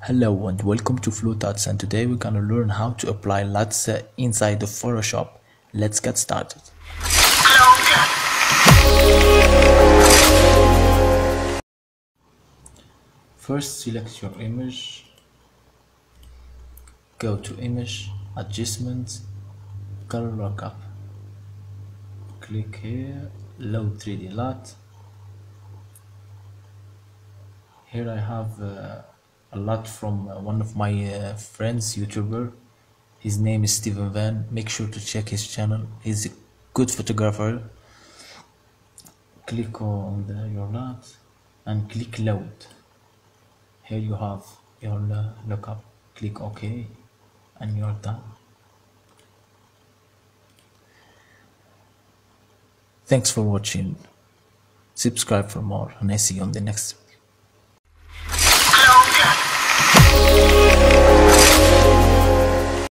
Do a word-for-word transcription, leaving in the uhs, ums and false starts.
Hello and welcome to FLOWTUTS, and today we're gonna learn how to apply L U T S inside of Photoshop. Let's get started. First, select your image, go to Image, Adjustment, Color Lookup. Click here, Load three D L U T. Here I have uh, a lot from uh, one of my uh, friends, YouTuber. His name is Steven Van. Make sure to check his channel. He's a good photographer. Click on the, your L U T and click Load. Here you have your uh, lookup. Click OK and you're done. Thanks for watching. Subscribe for more and I see you on the next